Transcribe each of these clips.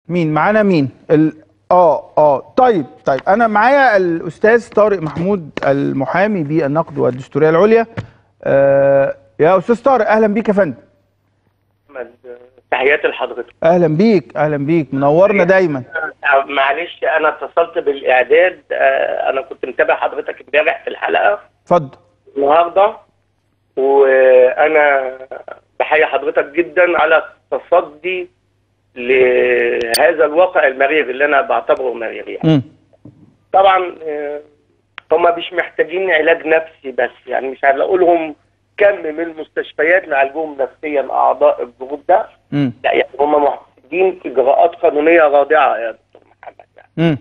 مين معانا؟ مين طيب انا معايا الاستاذ طارق محمود المحامي بالنقد والدستوريه العليا. يا استاذ طارق، اهلا بيك يا فندم. تحياتي لحضرتك. اهلا بيك منورنا دايما. معلش انا اتصلت بالاعداد، انا كنت متابع حضرتك امبارح في الحلقه. اتفضل. النهارده وانا بحيي حضرتك جدا على التصدي لهذا الواقع المرير اللي انا بعتبره مرير يعني. طبعا هم مش محتاجين علاج نفسي بس، يعني مش هنلاقوا لهم كم من المستشفيات نعالجهم نفسيا اعضاء الجروب ده. لا يعني هم محتاجين اجراءات قانونيه رادعه يا دكتور محمد يعني.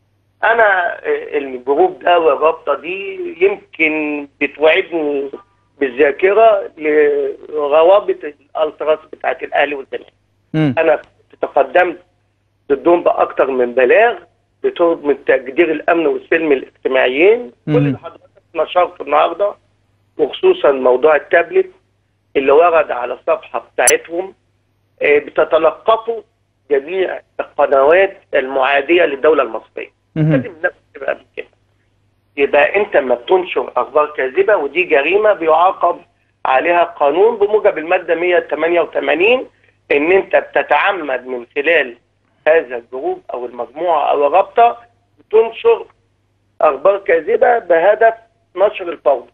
انا الجروب ده والرابطه دي يمكن بتوعدني بالذاكره لروابط الالتراس بتاعت الاهلي والزمالك. انا تقدمت ضدهم باكثر من بلاغ بتهمه تجدير الامن والسلم الاجتماعيين. كل اللي حضرتك نشرته النهارده وخصوصا موضوع التابلت اللي ورد على الصفحه بتاعتهم بتتلقفوا جميع القنوات المعاديه للدوله المصريه. لازم الناس تبقى كده. يبقى انت ما بتنشر اخبار كاذبه ودي جريمه بيعاقب عليها قانون بموجب الماده 188 ان انت بتتعمد من خلال هذا الجروب او المجموعه او الرابطه تنشر اخبار كاذبه بهدف نشر الفوضى.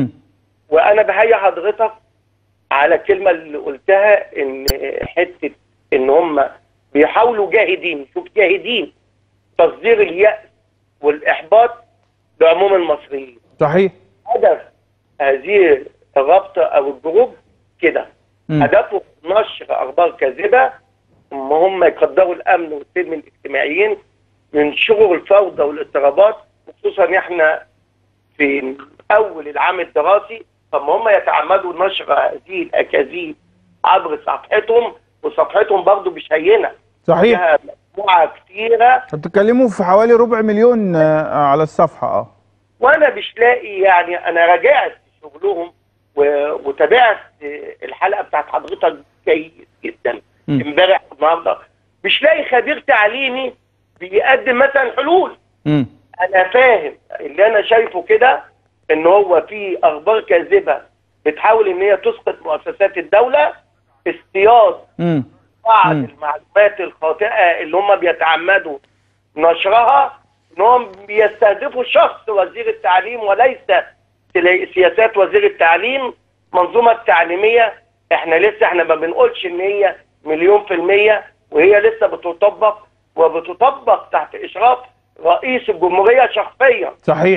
وانا بحيي حضرتك على الكلمه اللي قلتها ان حته ان هم بيحاولوا جاهدين، شوف جاهدين، تصدير اليأس والاحباط لعموم المصريين. صحيح. هدف هذه الرابطه او الجروب كده، هدفه نشر اخبار كاذبه، هم يقدروا الامن والسلم الاجتماعيين، ينشروا الفوضى والاضطرابات، خصوصا احنا في اول العام الدراسي، هم يتعمدوا نشر هذه الاكاذيب عبر صفحتهم، وصفحتهم برضه مش هينه. صحيح. فيها مجموعه كثيره. بتتكلموا في حوالي 250,000 على الصفحه. وانا مش لاقي، يعني انا راجعت شغلهم وتابعت الحلقه بتاعت حضرتك جيد جدا امبارح النهارده، مش لاقي خبير تعليمي بيقدم مثلا حلول. انا فاهم اللي انا شايفه كده ان هو في اخبار كاذبه بتحاول ان هي تسقط مؤسسات الدوله، اصطياد بعض المعلومات الخاطئه اللي هم بيتعمدوا نشرها، انهم بيستهدفوا شخص وزير التعليم وليس سياسات وزير التعليم، منظومه التعليميه. احنا ما بنقولش ان هي 100%، وهي لسه بتطبق وبتطبق تحت اشراف رئيس الجمهوريه شخصيا.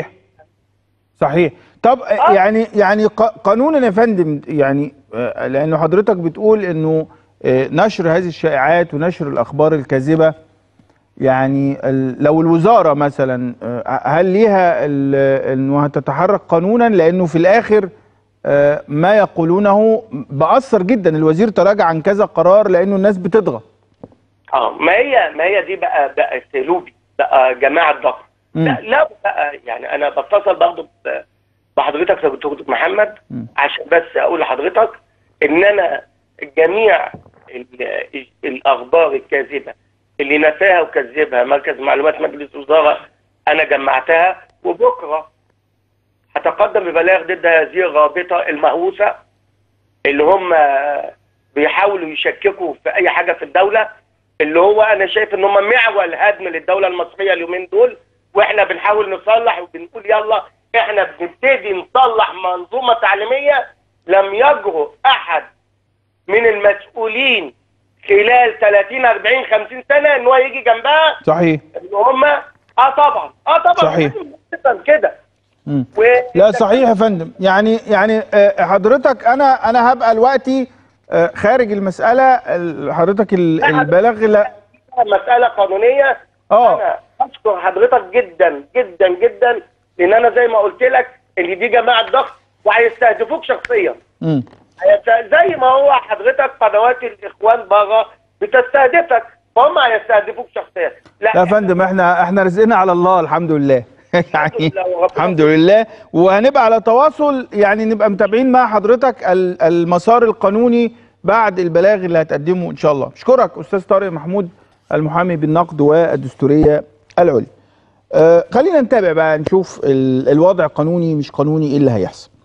صحيح. طب يعني قانونا يا فندم، يعني لانه حضرتك بتقول انه نشر هذه الشائعات ونشر الاخبار الكاذبه، يعني لو الوزاره مثلا هل ليها انه هتتحرك قانونا؟ لانه في الاخر ما يقولونه بأثر جدا. الوزير تراجع عن كذا قرار لانه الناس بتضغط. ما هي دي بقى سلوبي بقى جماعه ضغط. لا بقى، يعني انا بتصل برضه بحضرتك يا دكتور محمد عشان بس اقول لحضرتك ان انا جميع الاخبار الكاذبه اللي نفاها وكذبها مركز معلومات مجلس الوزراء انا جمعتها، وبكره هتقدم ببلاغ ضد هذه الرابطه المهووسه اللي هم بيحاولوا يشككوا في اي حاجه في الدوله، اللي هو انا شايف ان هم معول هدم للدوله المصريه اليومين دول، واحنا بنحاول نصلح وبنقول يلا احنا بنبتدي نصلح منظومه تعليميه لم يجرؤ احد من المسؤولين خلال 30 40 50 سنه ان هو يجي جنبها. صحيح. ان هم طبعا صحيح كده. لا صحيح يا فندم. يعني حضرتك انا هبقى دلوقتي خارج المساله. حضرتك البلاغ لا مساله قانونيه. انا اشكر حضرتك جدا جدا جدا، لان انا زي ما قلت لك ان دي جماعه ضغط وهيستهدفوك شخصيا. زي ما هو حضرتك قنوات الاخوان بره بتستهدفك، فهم هيستهدفوك شخصيا. لا يا فندم، احنا رزقنا على الله الحمد لله. يعني الحمد لله، وهنبقى على تواصل، يعني نبقى متابعين مع حضرتك المسار القانوني بعد البلاغ اللي هتقدمه ان شاء الله. اشكرك استاذ طارق محمود المحامي بالنقد والدستورية العليا. خلينا نتابع بقى نشوف الوضع قانوني مش قانوني ايه اللي هيحصل.